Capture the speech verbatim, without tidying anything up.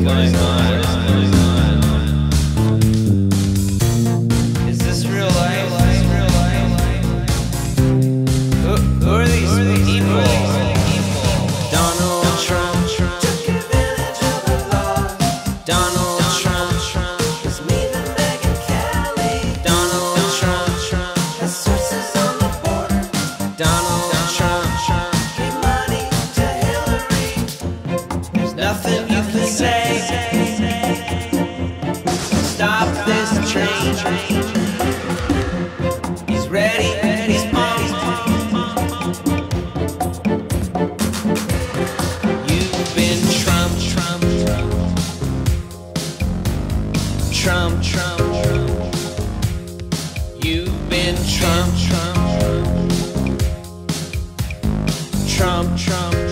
going on? Is this real life? Who, who are these people? Donald Trump took advantage of the law. Donald Trump is meeting Megyn Kelley. Donald Trump has sources on the border. Donald Trump gave money to Hilary. There's nothing you can say. Stop this train. He's ready, he's pumped. You've been Trump, Trump, Trump, Trump, Trump. You've been Trump, Trump, Trump, Trump.